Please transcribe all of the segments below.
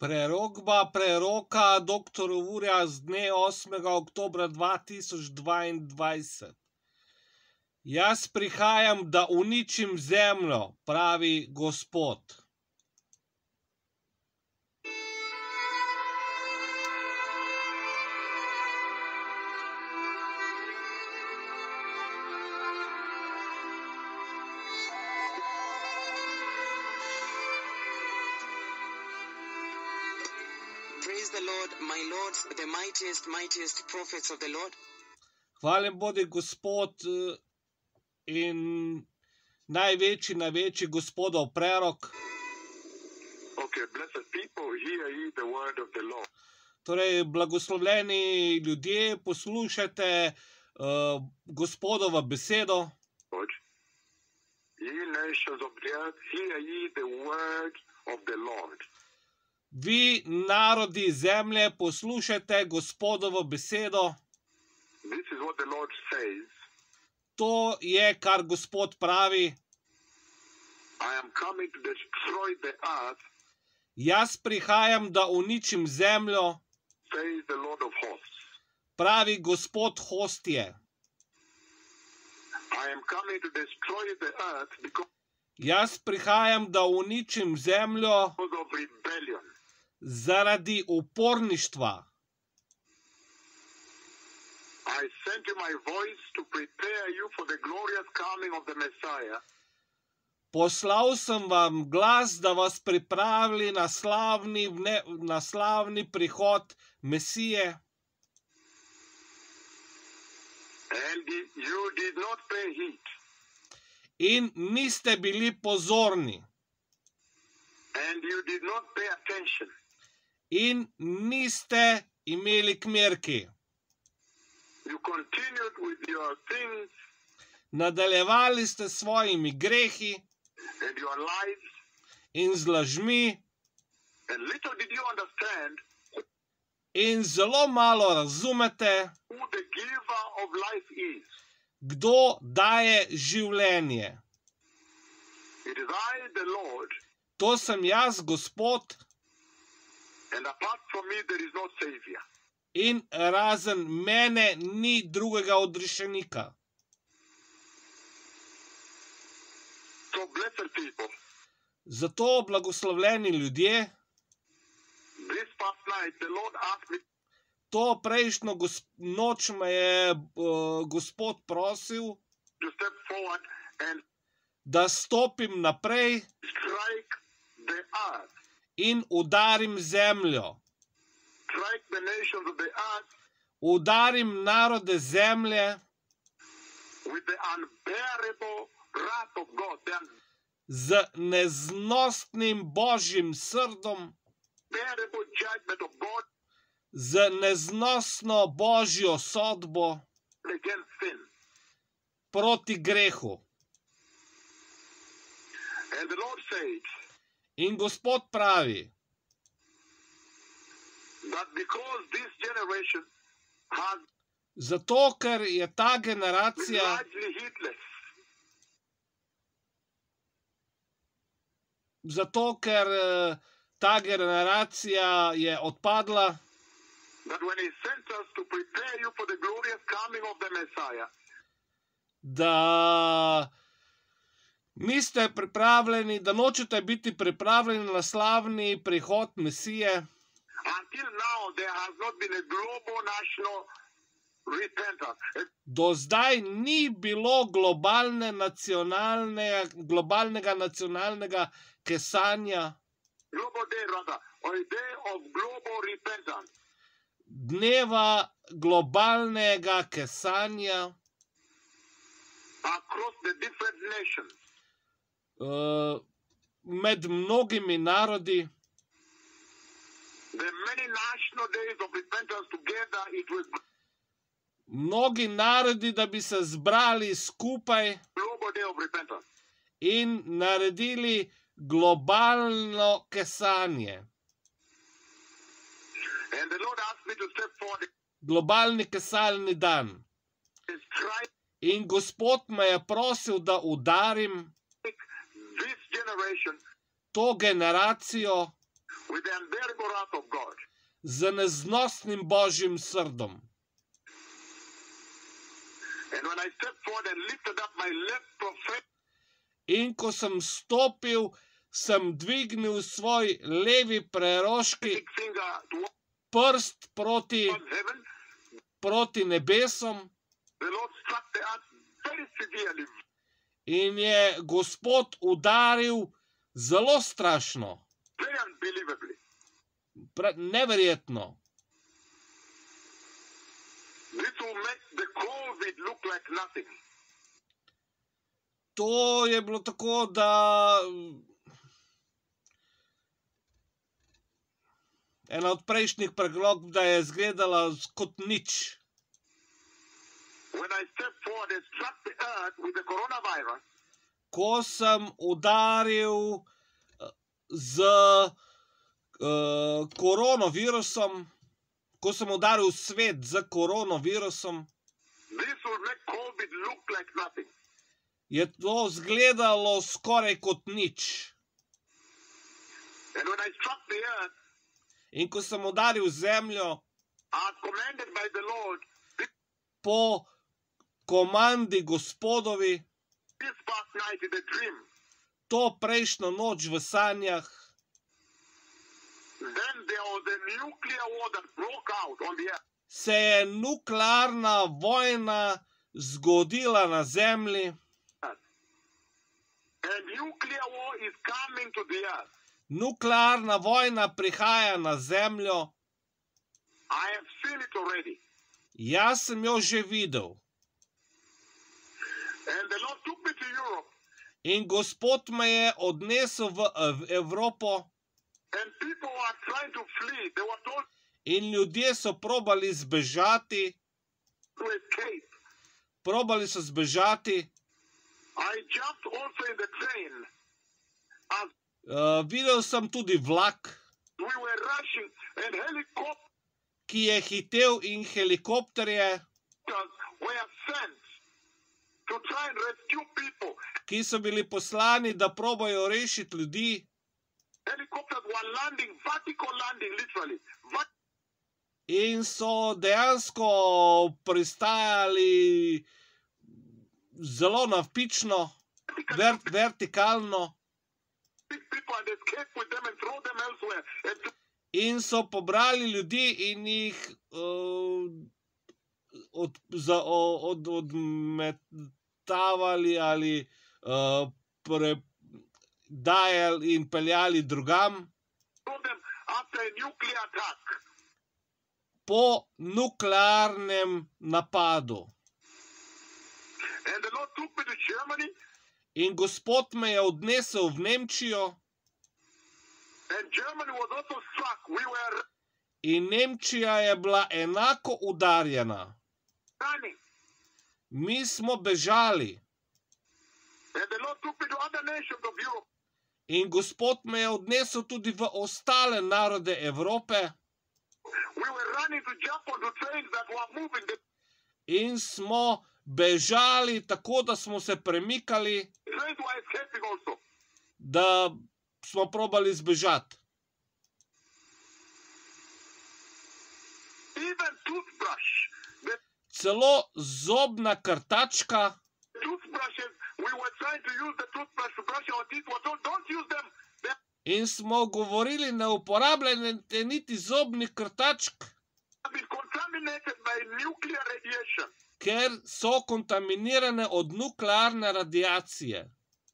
Prerokba preroka dr. Urja z dne 8. oktobra 2022. Jaz prihajam, da uničim zemljo, pravi Gospod. Praise the Lord, my lords, the mightiest prophets of the Lord. Hvaljen bodi Gospod in največji Gospodov prerok. Okay, blessed people, hear ye the word of the Lord. Torej, blagoslovljeni ljudje, poslušajte Gospodova besedo. Ye nations of the earth, hear ye the word of the Lord. Vi, narodi zemlje, poslušajte Gospodovo besedo. This is what the Lord says. To je, kar Gospod pravi. I am coming to destroy the earth, Jaz prihajam, da uničim zemljo, says the Lord of hosts. pravi Gospod hostje. I am coming to destroy the earth because Jaz prihajam, da uničim zemljo of rebellion. zaradi uporništva. I sent you my voice to prepare you for the glorious coming of the Messiah. Poslal sem vam glas, da vas pripravi na slavni prihod Mesije. And you did not pay heed. In niste bili pozorni. And you did not pay attention. In niste imeli kmerki. You continued with your things Nadaljevali ste s svojimi grehi and your lives. in z lažmi And little did you understand in zelo malo razumete, who the giver of life is. kdo daje življenje. It is I, the Lord, To sem jaz, Gospod, and apart from me there is no Savior. in razen mene ni drugega odrešenika. So, blessed people, Zato, blagoslovljeni ljudje, this past night the Lord asked me to prejšnjo noč me je Gospod prosil, to step forward and da stopim naprej strike the earth, in udarim zemljo. strike the nations of the earth Udarim narode zemlje with the unbearable wrath of God, the z neznostnim Božjim srdom, unbearable judgment of God z neznosno Božjo sodbo against sin. proti grehu. And the Lord said In Gospod pravi, that because this generation has zato ker je ta been generacija, largely heedless, zato ker ta generacija je odpadla, that when He sent us to prepare you for the glorious coming of the Messiah, da niste pripravljeni, da nočete biti pripravljeni na slavni prihod Mesije. until now there has not been a global national repentance. Do zdaj ni bilo globalnega nacionalnega kesanja, Global day rather, or a day of global repentance. dneva globalnega kesanja Across the different nations. med mnogimi narodi. The many national days of repentance together, it was Mnogi narodi, da bi se zbrali skupaj global day of repentance. in naredili globalno kesanje. And the Lord asked me to step forward Globalni kesalni dan. and strike In Gospod me je prosil, da udarim this generation to generacijo with the unbearable wrath of God. z neznosnim Božjim srdom. And when I stepped forward and lifted up my left prophetic In ko sem stopil, sem dvignil svoj levi preroški finger towards prst heaven, proti nebesom the Lord struck the earth very severely. in je Gospod udaril zelo strašno, Very unbelievably. neverjetno. This will make the COVID look like nothing. To je bilo tako, da ena od prejšnjih preglog, da je izgledala kot nič. When I stepped forward and struck the earth with the coronavirus, Ko sem udaril z koronavirusom, ko sem udaril svet z koronavirusom, this will make COVID look like nothing. je to izgledalo skoraj kot nič. And when I struck the earth, In ko sem udaril zemljo, as commanded by the Lord, po komandi Gospodovi, this past night in a dream, to prejšnjo noč v sanjah, then there was a nuclear war that broke out on the earth. se je nuklearna vojna zgodila na zemlji. And nuclear war is coming to the earth. Nuklearna vojna prihaja na zemljo. I have seen it already. Jaz sem jo že videl. And the Lord took me to Europe, In Gospod me je odnesel v Evropo and people were trying to flee. They were told in ljudje so probali zbežati. to escape. Probali so zbežati. I jumped also in the train as Videl sem tudi vlak, we were rushing, and helicopters ki je hitel, in helikopterje, were sent to try and rescue people. ki so bili poslani, da probajo rešiti ljudi. Helicopters were landing, vertical landing, literally. In so dejansko pristajali zelo navpično, vertikalno, People and escape with them and throw them elsewhere. And in so pobrali ljudi in jih odmetavali ali dajali in peljali drugam throw them after a nuclear attack. po nuklearnem napadu. And the Lord took me to Germany, In Gospod me je odnesel v Nemčijo, and Germany was also struck. We were in Nemčija je bila enako udarjena. running. Mi smo bežali. And the Lord took me to other nations of Europe. In Gospod me je odnesel tudi v ostale narode Evrope We were running to jump onto trains that were moving. The in smo bežali tako, da smo se premikali, trains were escaping also. da smo probali zbežati. Even toothbrush. The Celo zobna krtačka, toothbrushes, we were trying to use the toothbrush to brush our teeth. We were told, don't use them. They in smo govorili, ne uporabljajte niti zobnih krtačk, have been contaminated by nuclear radiation. ker so kontaminirane od nuklearne radiacije.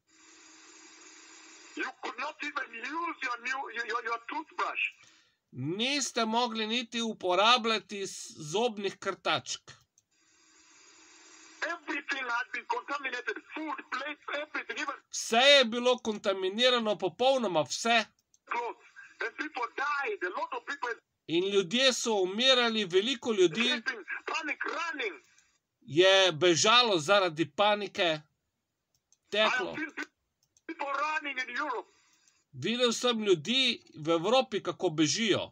You could not even use your toothbrush. Niste mogli niti uporabljati zobnih krtačk. Everything had been contaminated. Food, plates, everything, even Vse je bilo kontaminirano, popolnoma vse. clothes. And people died. A lot of people In ljudje so umirali, veliko ljudi escaping, panic, running. je bežalo zaradi panike, I teklo. have seen people running in Europe. Videl sem ljudi v Evropi, kako bežijo.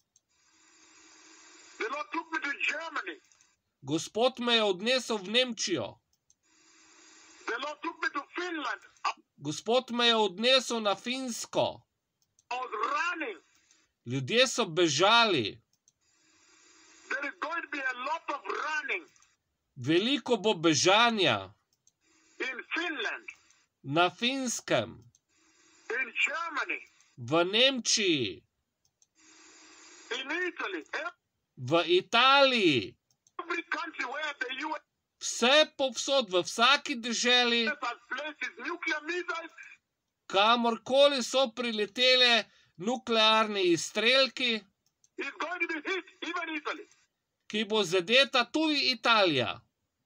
The Lord took me to Germany. Gospod me je odnesel v Nemčijo. The Lord took me to Finland. Gospod me je odnesel na Finsko. I was running. Ljudje so bežali. There is going to be a lot of running Veliko bo bežanja in Finland, na Finskem, in Germany, v Nemčiji, in Italy, v Italiji, every country where the US vse povsod, v vsaki deželi, has placed its nuclear missiles, kamorkoli so priletele nuklearni izstrelki, is going to be hit, even Italy. ki bo zadeta tudi Italija.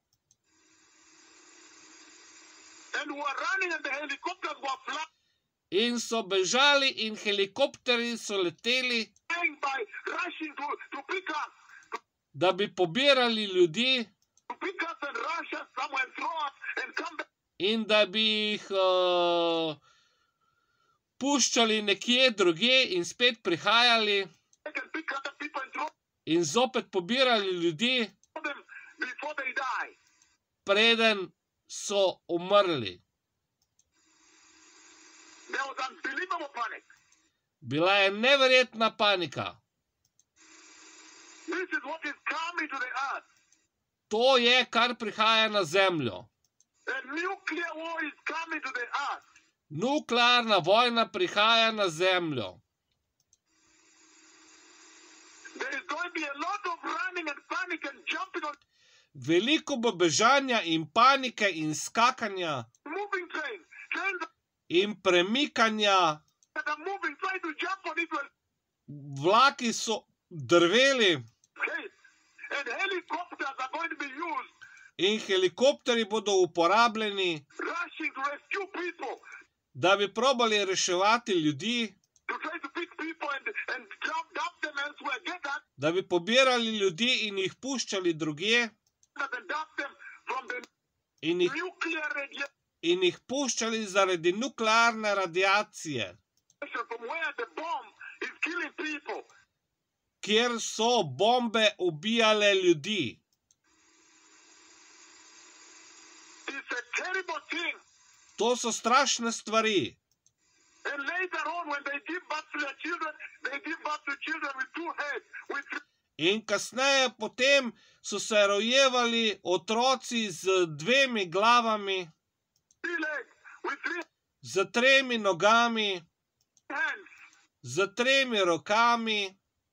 And who are running and the helicopters were flying In so bežali in helikopterji so leteli, by rushing to pick us, da bi pobirali ljudi to pick us and rush us somewhere and throw us and come back. in da bi jih puščali nekje drugje in spet prihajali And pick other people and throw in zopet pobirali ljudi, them before they die. preden so umrli. There was unbelievable panic. Bila je neverjetna panika. This is what is coming to the earth. To je, kar prihaja na zemljo. A nuclear war is coming to the earth. Nuklearna vojna prihaja na zemljo. There is going to be a lot of running and panic and jumping on Veliko bo bežanja in panike in skakanja moving trains, trains in premikanja. that are moving, trying to jump on it will Vlaki so drveli escape. And helicopters are going to be used, in helikopterji bodo uporabljeni, rushing to rescue people, da bi probali reševati ljudi, to try to pick people and dump them elsewhere, get that da bi pobirali ljudi in jih puščali drugje and dump them from the in jih, nuclear radiation in jih puščali zaradi nuklearne radiacije, from where the bomb is killing people. kjer so bombe ubijale ljudi. It's a terrible thing. To so strašne stvari. And later on, when they give birth to their children, they give birth to children with two heads, with In kasneje potem so se rojevali otroci z dvemi glavami, three legs, with three z tremi nogami, hands. z tremi rokami.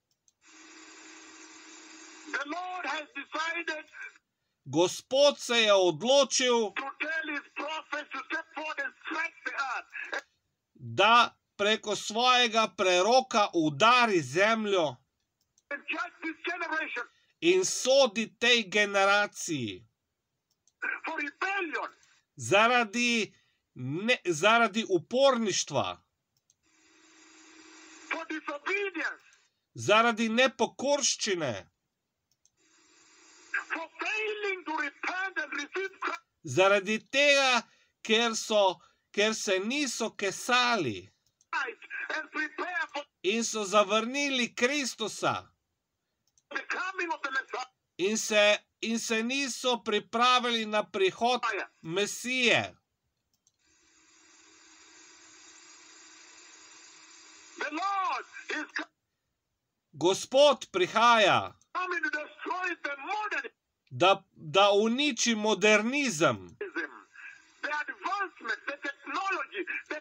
The Lord has decided Gospod se je odločil, to tell his prophets to step forward and strike the earth. da preko svojega preroka udari zemljo And judge this generation in sodi tej generaciji for rebellion, zaradi uporništva, for disobedience, zaradi nepokorščine, for failing to repent and receive Christ. zaradi tega, ker se niso kesali And prepare for in so zavrnili Kristusa the coming of the Messiah. in se niso pripravili na prihod Mesije. The Lord is Gospod prihaja, coming to destroy the modernism, da uniči modernizem, the advancement, the technology, the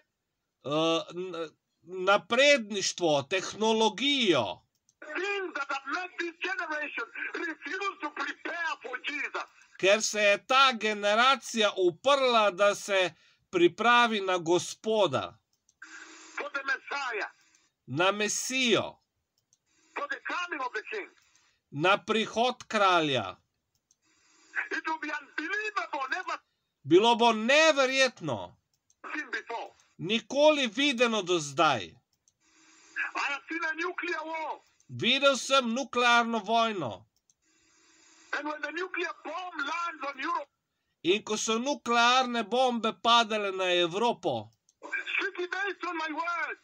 napredništvo, tehnologijo, things that have made this generation refuse to prepare for Jesus. ker se je ta generacija uprla, da se pripravi na Gospoda, For the Messiah, na Mesijo, for the coming of the King. na prihod kralja. It will be unbelievable, never Bilo bo neverjetno, seen before. nikoli videno do zdaj. I have seen a nuclear war, Videl sem nuklearno vojno and when the nuclear bomb lands on Europe, in ko so nuklearne bombe padale na Evropo, strictly based on my words,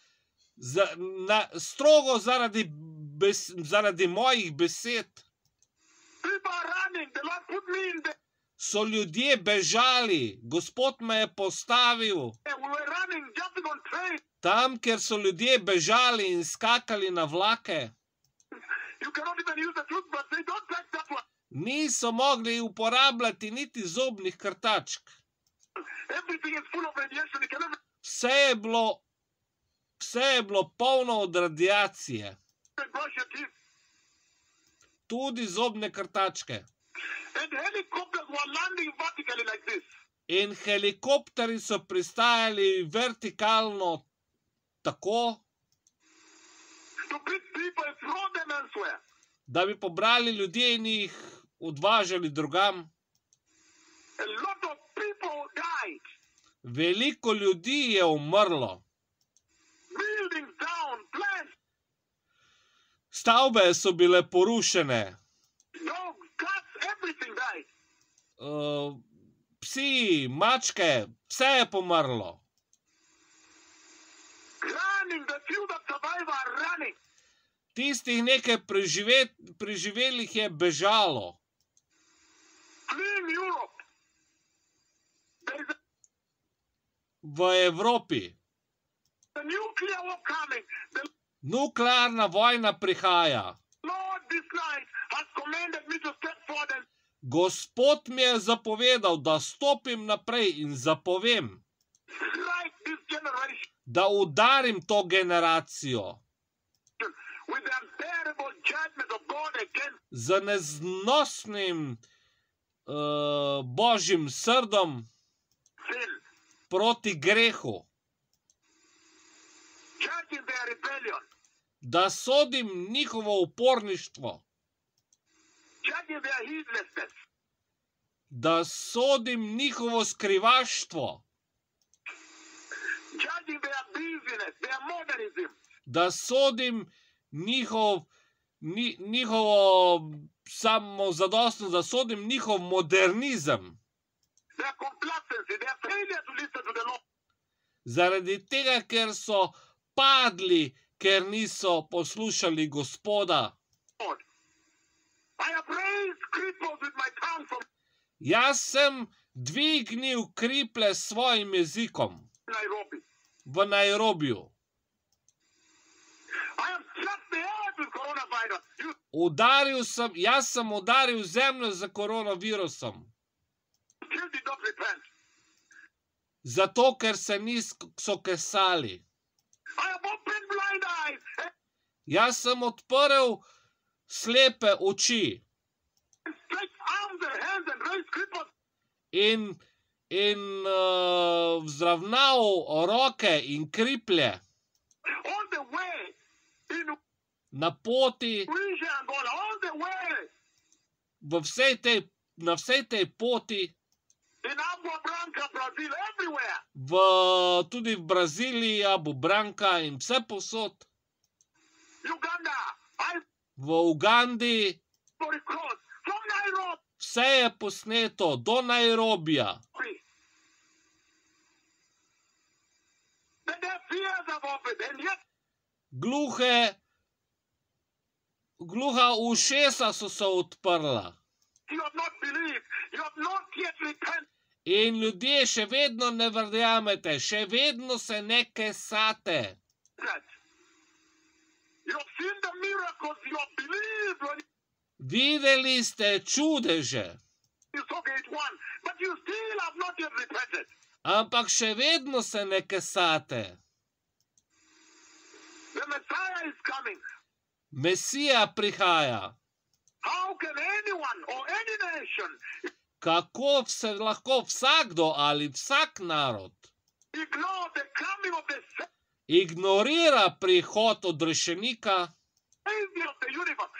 strogo zaradi mojih besed, people are running. The Lord put me in there. so ljudje bežali. Gospod me je postavil We were running running, jumping on trains. Tam, kjer so ljudje bežali in skakali na vlake, You cannot even use the toothbrush. They don't touch that one. niso mogli uporabljati niti zobnih krtačk. Everything is full of radiation. You cannot Vse je bilo polno od radiacije, even brush your teeth. tudi zobne krtačke. And helicopters were landing vertically like this. In helikopterji so pristajali vertikalno tako, To pick people and throw them elsewhere. da bi pobrali ljudje in jih odvažali drugam. A lot of people died. Veliko ljudi je umrlo. Buildings down, plants, Stavbe so bile porušene. dogs, cats, everything died. Psi, mačke, vse je pomrlo. Running, the few that survive are running. Tistih nekaj preživelih je bežalo. Fleeing Europe. There is V Evropi. a nuclear war coming. The Nuklearna vojna prihaja. Lord this night has commanded me to step forward and Gospod mi je zapovedal, da stopim naprej in zapovem, strike this generation da udarim to generacijo with the unbearable judgment of God against z neznosnim božjim srdom sin, proti grehu, judging their rebellion, da sodim njihovo uporništvo, judging their heedlessness, da sodim njihovo skrivaštvo, judging their busyness, their modernism, da sodim njihovo samozadostnost, da sodim njihov modernizem, their complacency, their failure to listen to the Lord. zaradi tega, ker so padli, ker niso poslušali Gospoda. I have raised cripples with my tongue from Jaz sem dvignil kriple s svojim jezikom Nairobi. v Nairobiju. I have struck the earth with coronavirus. Jaz sem udaril zemljo z koronavirusom, still did not repent. zato ker se niso kesali. I have opened blind eyes and Jaz sem odprl slepe oči stretched arms and hands and raised cripples. in vzravnal roke in kriplje All the way in na poti, Tunisia, Angola, all the way na vsej tej poti, in Agua Branca, Brazil, everywhere. tudi v Braziliji, Abu Branca in vse posod, Uganda, I v Ugandi, Ivory Coast, from Nairobi. vse je posneto do Nairobija. The deaf ears have opened, and yet Gluha ušesa so se odprla you have not believed. You have not yet repented. in ljudje še vedno ne verjamete, še vedno se ne kesate. You have seen the miracles. You have believed when Videli ste čudeže, you saw gate 1, but you still have not yet repented. ampak še vedno se ne kesate. The Messiah is coming. Mesija prihaja. How can anyone or any nation Kako se lahko vsakdo ali vsak narod ignore the coming of the ignorira prihod odrešenika, Savior of the universe,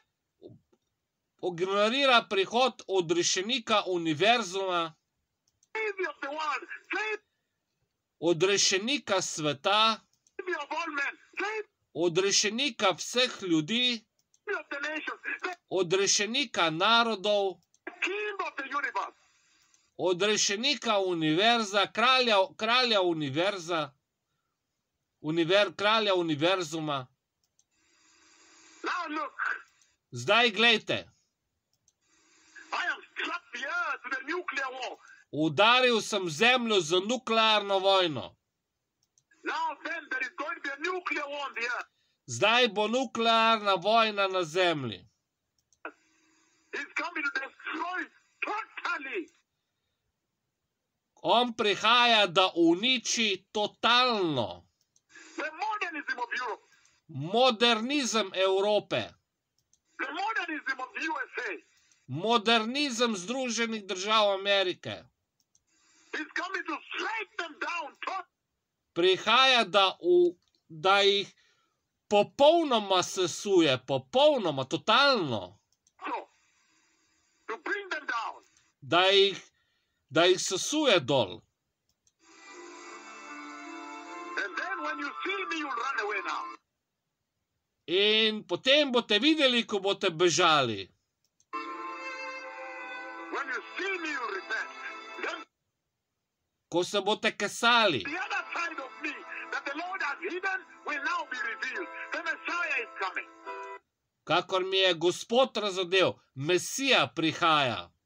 ignorira prihod odrešenika univerzuma, Savior of the world, odrešenika sveta, Savior of all men, odrešenika vseh ljudi, Savior of the nations, the odrešenika narodov, King of the universe? odrešenika univerza, kralja univerza, kralja univerzuma. Now look, Zdaj glejte, I have struck the earth with a nuclear war. udaril sem zemljo z nuklearno vojno. Now then there is going to be a nuclear war on the earth. Zdaj bo nuklearna vojna na zemlji. He's coming to destroy totally. On prihaja, da uniči totalno The modernism of Europe. modernizem Evrope, The modernism of the USA. modernizem Združenih držav Amerike. He's coming to strike them down totally. Prihaja, da jih popolnoma sesuje, popolnoma, totalno, To bring them down. da jih sesuje dol. And then when you see me, you'll run away now. In potem boste videli, ko boste bežali. When you see me, you'll repent. Then Ko se boste kesali. the other side of me that the Lord has hidden will now be revealed. The Messiah is coming. Kakor mi je Gospod razodel, Mesija prihaja.